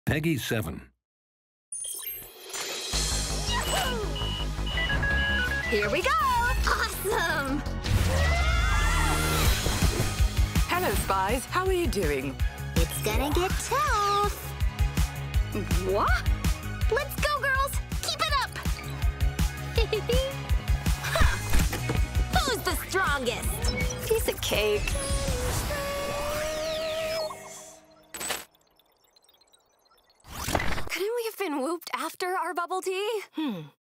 Peggy 7. Here we go! Awesome! Hello, Spies. How are you doing? It's gonna get tough. What? Let's go, girls! Keep it up! Who's the strongest? Piece of cake. Couldn't we have been whooped after our bubble tea?